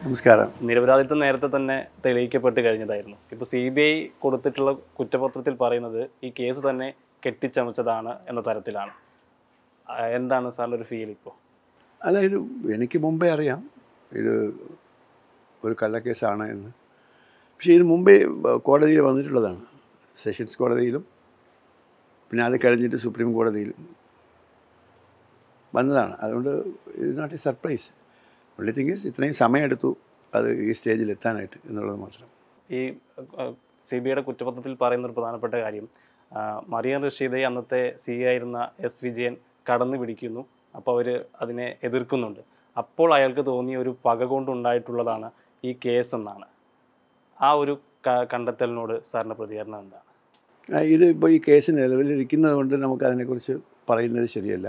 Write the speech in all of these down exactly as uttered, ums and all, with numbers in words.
നമസ്കാരം. നിരപരാധിത്വം നേരത്തെ തന്നെ തെളിയിക്കപ്പെട്ട് കഴിഞ്ഞതായിരുന്നു. ഇപ്പോൾ സി ബി ഐ കൊടുത്തിട്ടുള്ള കുറ്റപത്രത്തിൽ പറയുന്നത് ഈ കേസ് തന്നെ കെട്ടിച്ചമച്ചതാണ് എന്ന തരത്തിലാണ്. എന്താണ് സാറിൻ്റെ ഒരു ഫീൽ ഇപ്പോൾ? അല്ല, ഇത് എനിക്ക് മുമ്പേ അറിയാം ഇത് ഒരു കള്ളക്കേസാണ് എന്ന്. പക്ഷേ ഇത് മുമ്പേ കോടതിയിൽ വന്നിട്ടുള്ളതാണ്. സെഷൻസ് കോടതിയിലും പിന്നെ അത് കഴിഞ്ഞിട്ട് സുപ്രീം കോടതിയിലും വന്നതാണ്. അതുകൊണ്ട് ഇത് not a surprise. Only thing is ഇത്രയും സമയമെടുത്തു അത് ഈ സ്റ്റേജിൽ എത്താനായിട്ട് എന്നുള്ളത് മാത്രം. ഈ സി ബി ഐയുടെ കുറ്റപത്രത്തിൽ പറയുന്ന ഒരു പ്രധാനപ്പെട്ട കാര്യം, മറിയം റഷീദെ അന്നത്തെ സി ആയിരുന്ന എസ് വിജയൻ കടന്നു പിടിക്കുന്നു. അപ്പോൾ അവർ അതിനെ എതിർക്കുന്നുണ്ട്. അപ്പോൾ അയാൾക്ക് തോന്നിയ ഒരു പക കൊണ്ടുണ്ടായിട്ടുള്ളതാണ് ഈ കേസ് എന്നാണ്. ആ ഒരു കണ്ടെത്തലിനോട് സാറിൻ്റെ പ്രതികരണം എന്താണ്? ഇത് ഇപ്പോൾ ഈ കേസ് നിലവിലിരിക്കുന്നത് കൊണ്ട് നമുക്കതിനെക്കുറിച്ച് പറയുന്നത് ശരിയല്ല.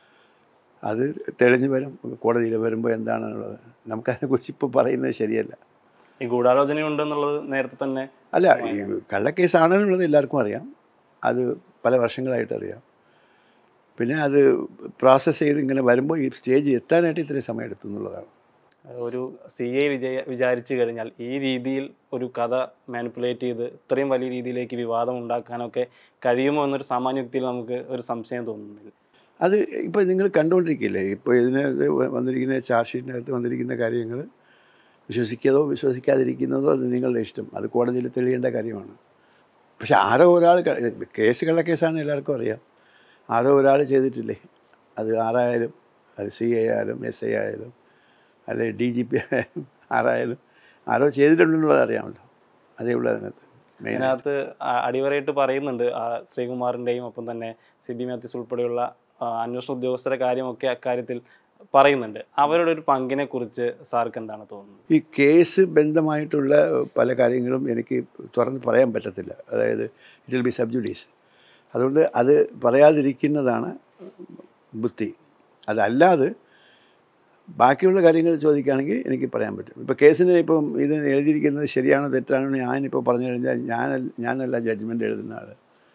അത് തെളിഞ്ഞു വരും, കോടതിയിൽ വരുമ്പോൾ എന്താണെന്നുള്ളത് നമുക്കതിനെക്കുറിച്ച് ഇപ്പോൾ പറയുന്നത് ശരിയല്ല. ഈ ഗൂഢാലോചനയുണ്ടെന്നുള്ളത് നേരത്തെ തന്നെ അല്ല, ഈ കള്ളക്കേസാണെന്നുള്ളത് എല്ലാവർക്കും അറിയാം. അത് പല വർഷങ്ങളായിട്ട് അറിയാം. പിന്നെ അത് പ്രോസസ്സ് ചെയ്ത് ഇങ്ങനെ വരുമ്പോൾ ഈ സ്റ്റേജ് എത്താനായിട്ട് ഇത്രയും സമയം എടുത്തു എന്നുള്ളതാണ്. ഒരു സി ഐ വിജയ വിചാരിച്ചു കഴിഞ്ഞാൽ ഈ രീതിയിൽ ഒരു കഥ മാനിപ്പുലേറ്റ് ചെയ്ത് ഇത്രയും വലിയ രീതിയിലേക്ക് വിവാദം ഉണ്ടാക്കാനൊക്കെ കഴിയുമോ എന്നൊരു സാമാന്യ വ്യക്തിയിൽ നമുക്ക് ഒരു സംശയം തോന്നുന്നില്ല. അത് ഇപ്പോൾ നിങ്ങൾ കണ്ടുകൊണ്ടിരിക്കില്ലേ, ഇപ്പോൾ ഇതിന് വന്നിരിക്കുന്ന ചാർജ് ഷീറ്റിനകത്ത് വന്നിരിക്കുന്ന കാര്യങ്ങൾ വിശ്വസിക്കാതോ വിശ്വസിക്കാതിരിക്കുന്നതോ അത് നിങ്ങളുടെ ഇഷ്ടം. അത് കോടതിയിൽ തെളിയേണ്ട കാര്യമാണ്. പക്ഷെ ആരോ ഒരാൾ, കേസ് കള്ളക്കേസാണ് എല്ലാവർക്കും അറിയാം, ആരോ ഒരാൾ ചെയ്തിട്ടില്ലേ. അത് ആരായാലും, അത് സി ഐ ആയാലും എസ് ഐ ആയാലും അല്ലെങ്കിൽ ഡി ജി പി ആയാലും ആരായാലും ആരോ ചെയ്തിട്ടുണ്ടെന്നുള്ളത് അറിയാമല്ലോ. അതേ ഉള്ളൂ അതിനകത്ത്. അതിനകത്ത് അടിവരയിട്ട് പറയുന്നുണ്ട് ശ്രീകുമാറിൻ്റെയും ഒപ്പം തന്നെ സി ബി മാത്യൂസ് ഉൾപ്പെടെയുള്ള അന്വേഷണ ഉദ്യോഗസ്ഥരുടെ കാര്യമൊക്കെ അക്കാര്യത്തിൽ പറയുന്നുണ്ട്. അവരുടെ ഒരു പങ്കിനെ കുറിച്ച് സാർക്ക് എന്താണ് തോന്നുന്നത്? ഈ കേസ് ബന്ധമായിട്ടുള്ള പല കാര്യങ്ങളും എനിക്ക് തുറന്ന് പറയാൻ പറ്റത്തില്ല. അതായത് it will be sub judice. അതുകൊണ്ട് അത് പറയാതിരിക്കുന്നതാണ് ബുദ്ധി. അതല്ലാതെ ബാക്കിയുള്ള കാര്യങ്ങൾ ചോദിക്കുകയാണെങ്കിൽ എനിക്ക് പറയാൻ പറ്റും. ഇപ്പോൾ കേസിന് ഇപ്പം ഇത് എഴുതിയിരിക്കുന്നത് ശരിയാണോ തെറ്റാണോ ഞാനിപ്പോൾ പറഞ്ഞു കഴിഞ്ഞാൽ ഞാൻ ഞാനല്ല ജഡ്ജ്മെൻറ്റ് എഴുതുന്ന ആൾ.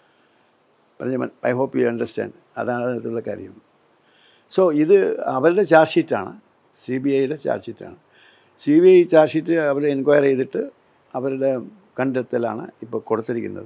പറഞ്ഞ ഐ ഹോപ്പ് യു അണ്ടർസ്റ്റാൻഡ്. അതാണ് അതിനകത്തുള്ള കാര്യം. സോ ഇത് അവരുടെ ചാർജ് ഷീറ്റാണ്, സി ബി ഐയുടെ ചാർജ് ഷീറ്റാണ്. C B I charge sheet അവർ എൻക്വയറി ചെയ്തിട്ട് അവരുടെ കണ്ടെത്തലാണ് ഇപ്പോൾ കൊടുത്തിരിക്കുന്നത്.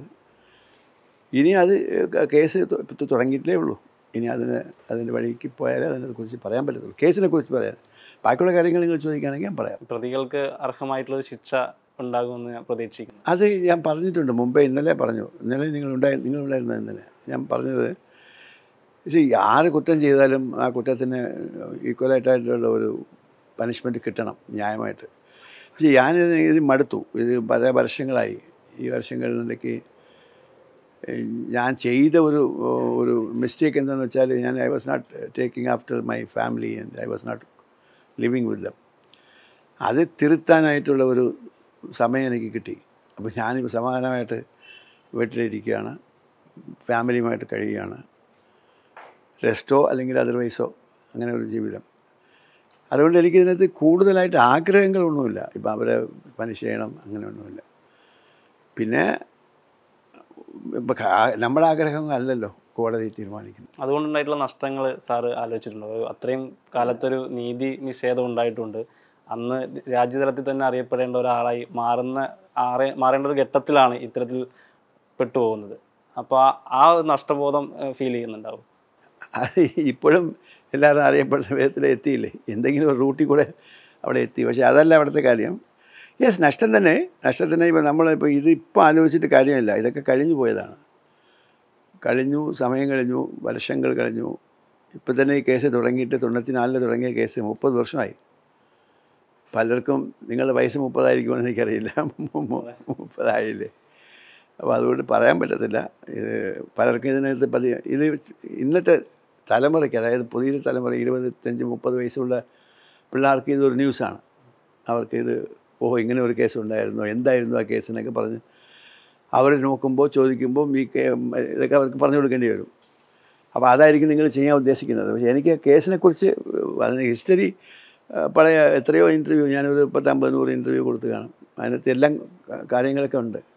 ഇനി അത് കേസ് തുടങ്ങിയിട്ടേ ഉള്ളൂ. ഇനി അതിന് അതിൻ്റെ വഴിക്ക് പോയാലേ അതിനെക്കുറിച്ച് പറയാൻ പറ്റത്തുള്ളൂ. കേസിനെ കുറിച്ച് പറയാൻ. ബാക്കിയുള്ള കാര്യങ്ങൾ നിങ്ങൾ ചോദിക്കുകയാണെങ്കിൽ ഞാൻ പറയാം. പ്രതികൾക്ക് അർഹമായിട്ടുള്ള ശിക്ഷ ഉണ്ടാകുമെന്ന് ഞാൻ പ്രതീക്ഷിക്കുന്നു. അത് ഞാൻ പറഞ്ഞിട്ടുണ്ട് മുമ്പേ. ഇന്നലെ പറഞ്ഞു. ഇന്നലെ നിങ്ങളുണ്ടായി നിങ്ങളുണ്ടായിരുന്ന ഇന്നലെ ഞാൻ പറഞ്ഞത്, പക്ഷേ ആര് കുറ്റം ചെയ്താലും ആ കുറ്റത്തിന് ഈക്വലായിട്ടായിട്ടുള്ള ഒരു പനിഷ്മെൻറ്റ് കിട്ടണം ന്യായമായിട്ട്. പക്ഷേ ഞാനിത് ഇത് മടുത്തു. ഇത് പല വർഷങ്ങളായി. ഈ വർഷങ്ങളിലേക്ക് ഞാൻ ചെയ്ത ഒരു ഒരു മിസ്റ്റേക്ക് എന്താണെന്ന് വെച്ചാൽ, ഞാൻ I was not taking after my family and I was not living with them. അത് തിരുത്താനായിട്ടുള്ള ഒരു സമയം എനിക്ക് കിട്ടി. അപ്പോൾ ഞാനിപ്പോൾ സമാധാനമായിട്ട് വീട്ടിലിരിക്കുകയാണ്, ഫാമിലിയുമായിട്ട് കഴിയുകയാണ്. റെസ്റ്റോ അല്ലെങ്കിൽ അതർവൈസോ അങ്ങനെ ഒരു ജീവിതം. അതുകൊണ്ട് എനിക്കിതിനകത്ത് കൂടുതലായിട്ട് ആഗ്രഹങ്ങളൊന്നുമില്ല. ഇപ്പം അവരെ പണിഷ് ചെയ്യണം അങ്ങനെയൊന്നുമില്ല. പിന്നെ ഇപ്പം നമ്മുടെ ആഗ്രഹങ്ങളല്ലല്ലോ കോടതി തീരുമാനിക്കുന്നത്. അതുകൊണ്ടുണ്ടായിട്ടുള്ള നഷ്ടങ്ങൾ സാറ് ആലോചിച്ചിട്ടുണ്ടോ? അത്രയും കാലത്തൊരു നീതി നിഷേധം ഉണ്ടായിട്ടുണ്ട്. അന്ന് രാജ്യതലത്തിൽ തന്നെ അറിയപ്പെടേണ്ട ഒരാളായി മാറുന്ന ആറേ മാറേണ്ട ഒരു ഘട്ടത്തിലാണ് ഇത്തരത്തിൽ പെട്ടുപോകുന്നത്. അപ്പോൾ ആ നഷ്ടബോധം ഫീൽ ചെയ്യുന്നുണ്ടാവും. അത് ഇപ്പോഴും എല്ലാവരും അറിയപ്പെടുന്ന വിധത്തിൽ എത്തിയില്ലേ, എന്തെങ്കിലും ഒരു റൂട്ടിൽ കൂടെ അവിടെ എത്തി. പക്ഷേ അതല്ല അവിടുത്തെ കാര്യം. യെസ്, നഷ്ടം തന്നെ. നഷ്ടം തന്നെ. ഇപ്പോൾ നമ്മളിപ്പോൾ ഇതിപ്പോൾ ആലോചിച്ചിട്ട് കാര്യമില്ല. ഇതൊക്കെ കഴിഞ്ഞു പോയതാണ്. കഴിഞ്ഞു, സമയം കഴിഞ്ഞു, വർഷങ്ങൾ കഴിഞ്ഞു. ഇപ്പം തന്നെ ഈ കേസ് തുടങ്ങിയിട്ട് തൊണ്ണൂറ്റി നാലിൽ തുടങ്ങിയ കേസ് മുപ്പത് വർഷമായി. പലർക്കും നിങ്ങളുടെ വയസ്സ് മുപ്പതായിരിക്കുമെന്ന് എനിക്കറിയില്ല. മുപ്പതായില്ലേ? അപ്പോൾ അതുകൊണ്ട് പറയാൻ പറ്റത്തില്ല. ഇത് പലർക്കും ഇതിനകത്ത് പതി ഇത് ഇന്നത്തെ തലമുറയ്ക്ക്, അതായത് പുതിയ തലമുറ ഇരുപത്തഞ്ച് മുപ്പത് വയസ്സുള്ള പിള്ളേർക്ക് ഇതൊരു ന്യൂസാണ്. അവർക്കിത് ഓ ഇങ്ങനെ ഒരു കേസ് ഉണ്ടായിരുന്നോ, എന്തായിരുന്നു ആ കേസിനൊക്കെ പറഞ്ഞ് അവർ നോക്കുമ്പോൾ ചോദിക്കുമ്പോൾ ഈ ഇതൊക്കെ അവർക്ക് പറഞ്ഞു കൊടുക്കേണ്ടി വരും. അപ്പോൾ അതായിരിക്കും നിങ്ങൾ ചെയ്യാൻ ഉദ്ദേശിക്കുന്നത്. പക്ഷേ എനിക്ക് കേസിനെക്കുറിച്ച് അതിന് ഹിസ്റ്ററി പഴയ എത്രയോ ഇൻ്റർവ്യൂ, ഞാനൊരു പത്തമ്പത് നൂറ് ഇൻ്റർവ്യൂ കൊടുത്ത് കാണും. അതിനകത്ത് എല്ലാം കാര്യങ്ങളൊക്കെ ഉണ്ട്.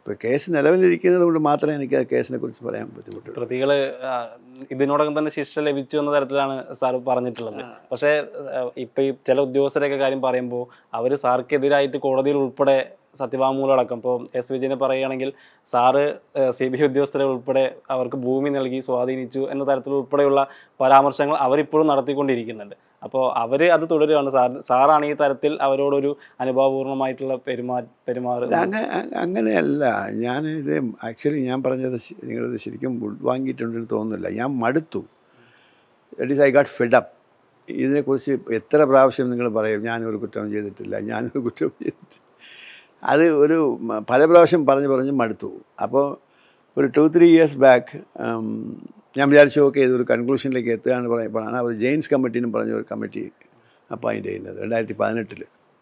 ഇപ്പോൾ കേസ് നിലവിലിരിക്കുന്നത് കൊണ്ട് മാത്രമേ എനിക്ക് ആ കേസിനെ കുറിച്ച് പറയാൻ ബുദ്ധിമുട്ടുള്ളൂ. പ്രതികൾ ഇതിനോടകം തന്നെ ശിക്ഷ ലഭിച്ചു എന്ന തരത്തിലാണ് സാർ പറഞ്ഞിട്ടുള്ളത്. പക്ഷേ ഇപ്പം ഈ ചില ഉദ്യോഗസ്ഥരെയൊക്കെ കാര്യം പറയുമ്പോൾ അവർ സാർക്കെതിരായിട്ട് കോടതിയിൽ ഉൾപ്പെടെ സത്യവാങ്മൂലം അടക്കം ഇപ്പോൾ എസ് വിജയനെ പറയുകയാണെങ്കിൽ സാറ് സി ബി ഐ ഉദ്യോഗസ്ഥരെ ഉൾപ്പെടെ അവർക്ക് ഭൂമി നൽകി സ്വാധീനിച്ചു എന്ന തരത്തിൽ ഉൾപ്പെടെയുള്ള പരാമർശങ്ങൾ അവരിപ്പോഴും നടത്തിക്കൊണ്ടിരിക്കുന്നുണ്ട്. അപ്പോൾ അവർ അത് തുടരുകയാണ്. സാർ സാറാണ് ഈ തരത്തിൽ അവരോടൊരു അനുഭാവപൂർണ്ണമായിട്ടുള്ള പെരുമാ പെരുമാറ് അങ്ങനെ അങ്ങനെയല്ല. ഞാൻ ഇത് ആക്ച്വലി ഞാൻ പറഞ്ഞത് നിങ്ങളിത് ശരിക്കും ഉൾവാങ്ങിയിട്ടുണ്ടെന്ന് തോന്നുന്നില്ല. ഞാൻ മടുത്തു. That is I got fed up. ഇതിനെക്കുറിച്ച് എത്ര പ്രാവശ്യം നിങ്ങൾ പറയും ഞാനൊരു കുറ്റം ചെയ്തിട്ടില്ല, ഞാനൊരു കുറ്റം ചെയ്തിട്ടില്ല. അത് ഒരു പല പ്രാവശ്യം പറഞ്ഞ് പറഞ്ഞ് മടുത്തു. അപ്പോൾ ഒരു ടു ത്രീ ഇയേഴ്സ് ബാക്ക് ഞാൻ വിചാരിച്ചു ഓക്കെ ഇതൊരു കൺക്ലൂഷനിലേക്ക് എത്തുകയാണ് പറയുമ്പോഴാണ് അവർ ജെയിൻസ് കമ്മിറ്റിനും പറഞ്ഞ ഒരു കമ്മിറ്റി അപ്പോയിൻ്റ് ചെയ്യുന്നത് രണ്ടായിരത്തി പതിനെട്ടിൽ.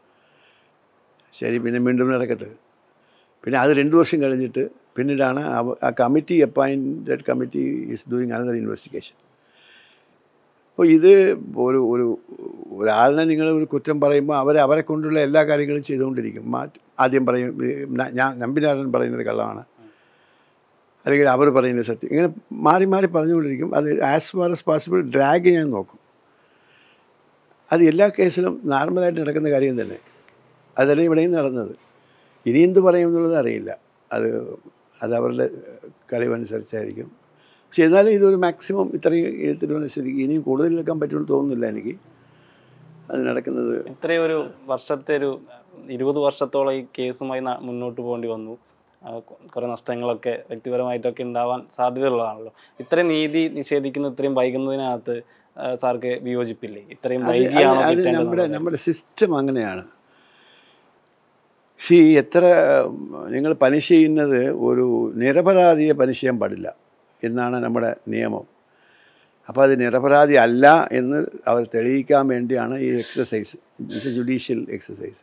ശരി, പിന്നെ വീണ്ടും നടക്കട്ടെ. പിന്നെ അത് രണ്ട് വർഷം കഴിഞ്ഞിട്ട് പിന്നീടാണ് ആ committee appointed committee is doing another investigation. അപ്പോൾ ഇത് ഒരു ഒരു ഒരാളിനെ നിങ്ങൾ ഒരു കുറ്റം പറയുമ്പോൾ അവർ അവരെ കൊണ്ടുള്ള എല്ലാ കാര്യങ്ങളും ചെയ്തുകൊണ്ടിരിക്കും. മാറ്റി ആദ്യം പറയും ഞാൻ നമ്പിനാരൻ പറയുന്നത് കള്ളമാണ്, അല്ലെങ്കിൽ അവർ പറയുന്നത് സത്യം, ഇങ്ങനെ മാറി മാറി പറഞ്ഞുകൊണ്ടിരിക്കും. അത് as far as possible drag ചെയ്യാൻ നോക്കും. അത് എല്ലാ കേസിലും നോർമലായിട്ട് നടക്കുന്ന കാര്യം തന്നെ. അതല്ല ഇവിടെയും നടന്നത്. ഇനി എന്ത് പറയും എന്നുള്ളത് അറിയില്ല. അത് അത് അവരുടെ കഴിവനുസരിച്ചായിരിക്കും. പക്ഷെ എന്നാലും ഇതൊരു മാക്സിമം ഇത്രയും എഴുത്തിട്ട് വന്ന സ്ഥിതിക്ക് ഇനിയും കൂടുതൽ എടുക്കാൻ പറ്റുമെന്ന് തോന്നുന്നില്ല എനിക്ക്. അത് നടക്കുന്നത് ഇത്രയും ഒരു വർഷത്തെ ഒരു ഇരുപത് വർഷത്തോളം ഈ കേസുമായി മുന്നോട്ട് പോകേണ്ടി വന്നു. കുറേ നഷ്ടങ്ങളൊക്കെ വ്യക്തിപരമായിട്ടൊക്കെ ഉണ്ടാവാൻ സാധ്യതയുള്ളതാണല്ലോ. ഇത്രയും നീതി നിഷേധിക്കുന്ന ഇത്രയും വൈകുന്നതിനകത്ത് സാർക്ക് വിയോജിപ്പില്ലേ? ഇത്രയും വൈകിയാണോ? നമ്മുടെ നമ്മുടെ സിസ്റ്റം അങ്ങനെയാണ്. പക്ഷേ എത്ര നിങ്ങൾ പനിഷ് ചെയ്യുന്നത് ഒരു നിരപരാധിയെ പനിഷ് ചെയ്യാൻ പാടില്ല എന്നാണ് നമ്മുടെ നിയമം. അപ്പോൾ അത് നിരപരാധി അല്ല എന്ന് അവർ തെളിയിക്കാൻ വേണ്ടിയാണ് ഈ exercise. It's a judicial exercise.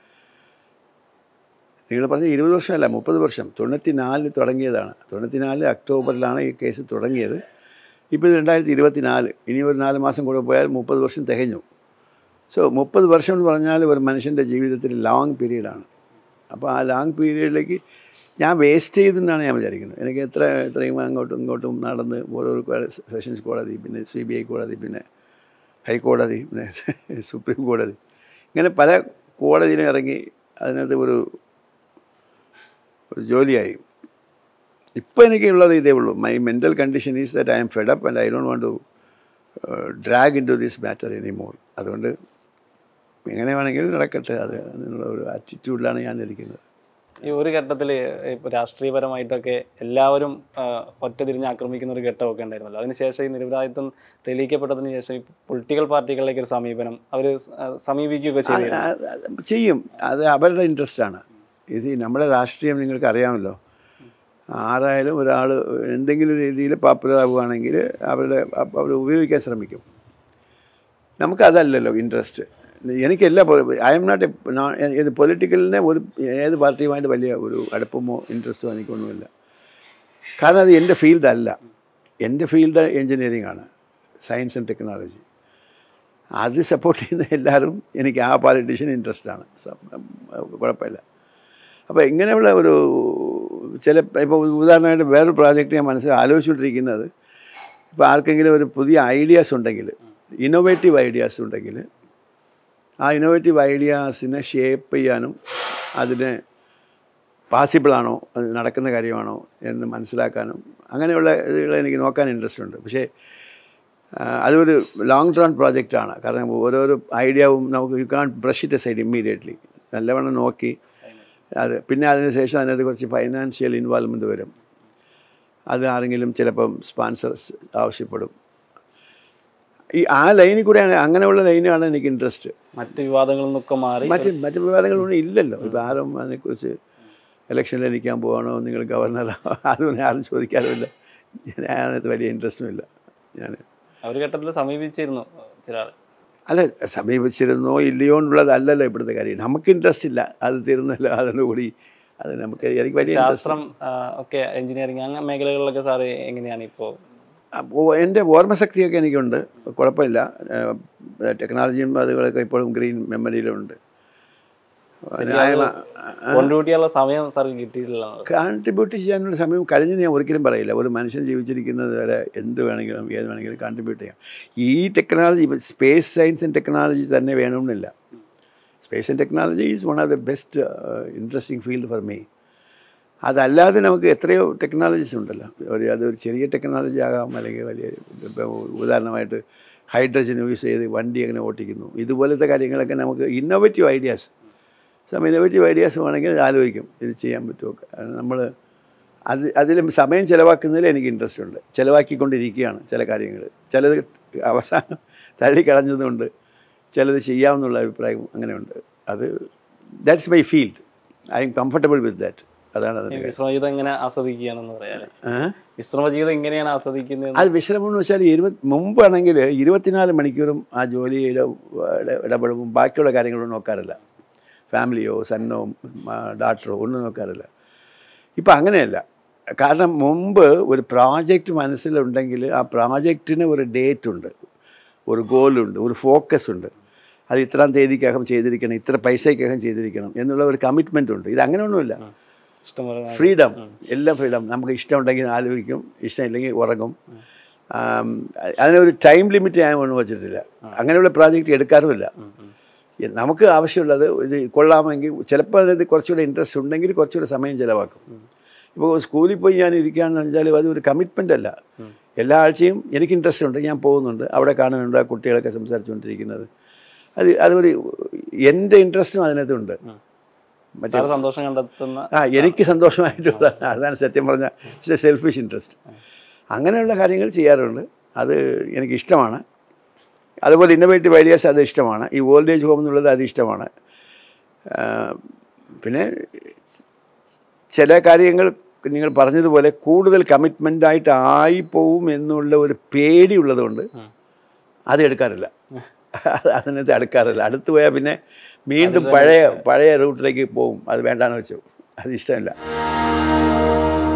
നിങ്ങൾ പറഞ്ഞ ഇരുപത് വർഷമല്ല, മുപ്പത് വർഷം. തൊണ്ണൂറ്റി നാലിൽ തുടങ്ങിയതാണ്. തൊണ്ണൂറ്റി നാല് ഒക്ടോബറിലാണ് ഈ കേസ് തുടങ്ങിയത്. ഇപ്പോൾ ഇത് രണ്ടായിരത്തി ഇരുപത്തി നാല്. ഇനി ഒരു നാല് മാസം കൂടെ പോയാൽ മുപ്പത് വർഷം തികഞ്ഞു. സോ മുപ്പത് വർഷം എന്ന് പറഞ്ഞാൽ ഒരു മനുഷ്യൻ്റെ ജീവിതത്തിൽ ലോങ് പീരീഡാണ്. അപ്പോൾ ആ ലോങ് പീരീഡിലേക്ക് ഞാൻ വേസ്റ്റ് ചെയ്തെന്നാണ് ഞാൻ വിചാരിക്കുന്നത്. എനിക്ക് എത്ര എത്രയും അങ്ങോട്ടും ഇങ്ങോട്ടും നടന്ന് ഓരോരോ സെഷൻസ് കോടതി, പിന്നെ സി ബി ഐ കോടതി, പിന്നെ ഹൈക്കോടതി, പിന്നെ സുപ്രീം കോടതി, ഇങ്ങനെ പല കോടതിയിലും ഇറങ്ങി അതിനകത്ത് ഒരു ഒരു ജോലിയായി. ഇപ്പോൾ എനിക്കുള്ളത് ഇതേ ഉള്ളൂ. My mental condition is that I'm fed up and I don't want to drag into this matter any more. അതുകൊണ്ട് എങ്ങനെ വേണമെങ്കിലും നടക്കട്ടെ, അത് അതിനുള്ള ഒരു ആറ്റിറ്റ്യൂഡിലാണ് ഞാൻ ഇരിക്കുന്നത്. ഈ ഒരു ഘട്ടത്തിൽ ഇപ്പോൾ രാഷ്ട്രീയപരമായിട്ടൊക്കെ എല്ലാവരും ഒറ്റതിരിഞ്ഞ് ആക്രമിക്കുന്ന ഒരു ഘട്ടമൊക്കെ ഉണ്ടായിരുന്നല്ലോ. അതിനുശേഷം ഈ നിരപരാധിത്വം തെളിയിക്കപ്പെട്ടതിന് ശേഷം ഈ പൊളിറ്റിക്കൽ പാർട്ടികളിലേക്ക് ഒരു സമീപനം അവർ സമീപിക്കുകയൊക്കെ ചെയ്യും ചെയ്യും അത് അവരുടെ ഇൻട്രസ്റ്റാണ്. ഇത് നമ്മുടെ രാഷ്ട്രീയം നിങ്ങൾക്ക് അറിയാമല്ലോ. ആരായാലും ഒരാൾ എന്തെങ്കിലും രീതിയിൽ പോപ്പുലർ ആവുകയാണെങ്കിൽ അവരുടെ അവർ ഉപയോഗിക്കാൻ ശ്രമിക്കും. നമുക്കതല്ലല്ലോ ഇൻട്രസ്റ്റ്. എനിക്കെല്ലാ ഐ എം നോട്ട് ഏത് പൊളിറ്റിക്കലിനെ ഒരു ഏത് പാർട്ടിയുമായിട്ട് വലിയ ഒരു അടുപ്പമോ ഇൻട്രസ്റ്റോ എനിക്കൊന്നുമില്ല. കാരണം അത് എൻ്റെ ഫീൽഡല്ല. എൻ്റെ ഫീൽഡ് എൻജിനീയറിംഗ് ആണ്, സയൻസ് ആൻഡ് ടെക്നോളജി. അത് സപ്പോർട്ട് ചെയ്യുന്ന എല്ലാവരും എനിക്ക് ആ പൊളിറ്റീഷ്യൻ ഇൻട്രസ്റ്റാണ്, കുഴപ്പമില്ല. അപ്പോൾ ഇങ്ങനെയുള്ള ഒരു ചില ഇപ്പോൾ ഉദാഹരണമായിട്ട് വേറൊരു പ്രോജക്റ്റ് ഞാൻ മനസ്സിൽ ആലോചിച്ചുകൊണ്ടിരിക്കുന്നത്, ഇപ്പോൾ ആർക്കെങ്കിലും ഒരു പുതിയ ഐഡിയാസ് ഉണ്ടെങ്കിൽ, ഇന്നോവേറ്റീവ് ഐഡിയാസ് ഉണ്ടെങ്കിൽ, ആ ഇന്നോവേറ്റീവ് ഐഡിയാസിനെ ഷേപ്പ് ചെയ്യാനും അതിന് പോസിബിളാണോ, അത് നടക്കുന്ന കാര്യമാണോ എന്ന് മനസ്സിലാക്കാനും അങ്ങനെയുള്ള ഇതുകൾ എനിക്ക് നോക്കാൻ ഇൻട്രസ്റ്റ് ഉണ്ട്. പക്ഷേ അതൊരു ലോങ് ടേൺ പ്രോജക്റ്റാണ്. കാരണം ഓരോരോ ഐഡിയവും നമുക്ക് you can brush it side immediately. നല്ലവണ്ണം നോക്കി അത് പിന്നെ അതിന് ശേഷം അതിനകത്ത് കുറച്ച് ഫൈനാൻഷ്യൽ ഇൻവോൾവ്മെൻറ്റ് വരും. അത് ആരെങ്കിലും ചിലപ്പം സ്പോൺസേഴ്സ് ആവശ്യപ്പെടും. ഈ ആ ലൈനിൽ കൂടെയാണ്, അങ്ങനെയുള്ള ലൈനാണ് എനിക്ക് ഇൻട്രസ്റ്റ്. മറ്റ് വിവാദങ്ങളിൽ നിന്നൊക്കെ മാറി മറ്റ് മറ്റ് വിവാദങ്ങളൊന്നും ഇല്ലല്ലോ. ഇപ്പോൾ ആരും അതിനെക്കുറിച്ച് ഇലക്ഷനിൽ നിൽക്കാൻ പോകണോ, നിങ്ങൾ ഗവർണറാണോ, അതൊന്നും ആരും ചോദിക്കാറുമില്ല. ഞാൻ അതിനകത്ത് വലിയ ഇൻട്രസ്റ്റും ഇല്ല. ഞാൻ ഒരു ഘട്ടത്തിൽ സമീപിച്ചിരുന്നു ചില ആൾ. അല്ല, സമീപിച്ചിരുന്നോ ഇല്ലയോ എന്നുള്ളതല്ലല്ലോ ഇപ്പോഴത്തെ കാര്യം. നമുക്ക് ഇൻട്രസ്റ്റ് ഇല്ല, അത് തീർന്നല്ലോ. അതോടുകൂടി അത് നമുക്ക് എനിക്ക് വലിയ ശാസ്ത്രം ഒക്കെ എഞ്ചിനീയറിംഗ് അങ്ങനെ മേഖലകളിലൊക്കെ സാറ് എങ്ങനെയാണ് ഇപ്പോൾ? എൻ്റെ ഓർമ്മശക്തിയൊക്കെ എനിക്കുണ്ട്, കുഴപ്പമില്ല. ടെക്നോളജിയും അതുകളൊക്കെ ഇപ്പോഴും ഗ്രീൻ മെമ്മറിയിലുണ്ട്. കോൺട്രിബ്യൂട്ട് ചെയ്യാനുള്ള സമയം സാർക്ക് കിട്ടിയിട്ടില്ല. കോൺട്രിബ്യൂട്ട് ചെയ്യാനുള്ള സമയം കഴിഞ്ഞ് ഞാൻ ഒരിക്കലും പറയില്ല. ഒരു മനുഷ്യൻ ജീവിച്ചിരിക്കുന്നത് വരെ എന്ത് വേണമെങ്കിലും ഏത് വേണമെങ്കിലും കോൺട്രിബ്യൂട്ട് ചെയ്യാം. ഈ technology, space science and technology തന്നെ വേണമെന്നില്ല. Space and technology is one of the best interesting field for me. അതല്ലാതെ നമുക്ക് എത്രയോ ടെക്നോളജീസ് ഉണ്ടല്ലോ. ഒരു അതൊരു ചെറിയ ടെക്നോളജി ആകാം, അല്ലെങ്കിൽ വലിയ, ഇപ്പോൾ ഉദാഹരണമായിട്ട് ഹൈഡ്രജൻ യൂസ് ചെയ്ത് വണ്ടി എങ്ങനെ ഓട്ടിക്കുന്നു, ഇതുപോലത്തെ കാര്യങ്ങളൊക്കെ നമുക്ക് innovative ideas, some innovative ideas വേണമെങ്കിൽ ആലോചിക്കും ഇത് ചെയ്യാൻ പറ്റുമോ. നമ്മൾ അത് അതിലും സമയം ചിലവാക്കുന്നതിൽ എനിക്ക് ഇൻട്രസ്റ്റ് ഉണ്ട്. ചിലവാക്കിക്കൊണ്ടിരിക്കുകയാണ് ചില കാര്യങ്ങൾ. ചിലത് അവസാനം തള്ളിക്കളഞ്ഞതുകൊണ്ട് ചിലത് ചെയ്യാമെന്നുള്ള അഭിപ്രായം അങ്ങനെയുണ്ട്. അത് that's my field. I'm comfortable with that. അതാണ് അതിന് വിശ്രമജീവിതം എങ്ങനെ ആസ്വദിക്കുകയാണെന്ന് പറയാം. വിശ്രമജീവിതം എങ്ങനെയാണ് ആസ്വദിക്കുന്നത്? അത് വിശ്രമം എന്ന് വെച്ചാൽ ഇരുപത് മുമ്പാണെങ്കിൽ ഇരുപത്തിനാല് മണിക്കൂറും ആ ജോലിയിൽ ഇടപെടുമ്പോൾ ബാക്കിയുള്ള കാര്യങ്ങളൊന്നും നോക്കാറില്ല. ഫാമിലിയോ സന്നോ ഡാക്ടറോ ഒന്നും നോക്കാറില്ല. ഇപ്പം അങ്ങനെയല്ല. കാരണം മുമ്പ് ഒരു പ്രോജക്റ്റ് മനസ്സിലുണ്ടെങ്കിൽ ആ പ്രോജക്റ്റിന് ഒരു ഡേറ്റ് ഉണ്ട്, ഒരു ഗോളുണ്ട്, ഒരു ഫോക്കസ് ഉണ്ട്. അത് ഇത്രാം തീയതിക്കകം ചെയ്തിരിക്കണം, ഇത്ര പൈസയ്ക്കകം ചെയ്തിരിക്കണം എന്നുള്ള ഒരു കമ്മിറ്റ്മെൻ്റ് ഉണ്ട്. ഇത് അങ്ങനെയൊന്നുമില്ല. ഫ്രീഡം, എല്ലാം ഫ്രീഡം. നമുക്ക് ഇഷ്ടമുണ്ടെങ്കിൽ ആലോചിക്കും, ഇഷ്ടമില്ലെങ്കിൽ ഉറങ്ങും. അതിനൊരു ടൈം ലിമിറ്റ് ഞാൻ ഒന്നും വെച്ചിട്ടില്ല. അങ്ങനെയുള്ള പ്രോജക്റ്റ് എടുക്കാറുമില്ല. നമുക്ക് ആവശ്യമുള്ളത് ഇത് കൊള്ളാമെങ്കിൽ ചിലപ്പോൾ അതിനകത്ത് കുറച്ചുകൂടെ ഇൻട്രസ്റ്റ് ഉണ്ടെങ്കിൽ കുറച്ചുകൂടെ സമയം ചിലവാക്കും. ഇപ്പോൾ സ്കൂളിൽ പോയി ഞാൻ ഇരിക്കുകയാണെന്ന് വെച്ചാൽ അതൊരു കമ്മിറ്റ്മെൻ്റ് അല്ല. എല്ലാ ആഴ്ചയും എനിക്ക് ഇൻട്രസ്റ്റ് ഉണ്ട്, ഞാൻ പോകുന്നുണ്ട്, അവിടെ കാണുന്നുണ്ട്, ആ കുട്ടികളൊക്കെ സംസാരിച്ചുകൊണ്ടിരിക്കുന്നത്. അത് അതൊരു എൻ്റെ ഇൻട്രസ്റ്റും അതിനകത്തുണ്ട്. മറ്റേ സന്തോഷം കണ്ടെത്തുന്ന, ആ എനിക്ക് സന്തോഷമായിട്ടുള്ള, അതാണ് സത്യം പറഞ്ഞാൽ ഇറ്റ്സ് എ സെൽഫിഷ് ഇൻട്രസ്റ്റ്. അങ്ങനെയുള്ള കാര്യങ്ങൾ ചെയ്യാറുണ്ട്. അത് എനിക്കിഷ്ടമാണ്. അതുപോലെ ഇന്നോവേറ്റീവ് ഐഡിയാസ് അത് ഇഷ്ടമാണ്. ഈ ഓൾഡ് ഏജ് ഹോം എന്നുള്ളത് അത് ഇഷ്ടമാണ്. പിന്നെ ചില കാര്യങ്ങൾ നിങ്ങൾ പറഞ്ഞതുപോലെ കൂടുതൽ കമ്മിറ്റ്മെൻ്റായിട്ട് ആയിപ്പോവും എന്നുള്ള ഒരു പേടിയുള്ളതുകൊണ്ട് അത് എടുക്കാറില്ല. അതിനകത്ത് എടുക്കാറില്ല. അടുത്ത് പോയാൽ പിന്നെ വീണ്ടും പഴയ പഴയ റൂട്ടിലേക്ക് പോവും. അത് വേണ്ടാന്ന് വെച്ചു. അത് ഇഷ്ടമില്ല.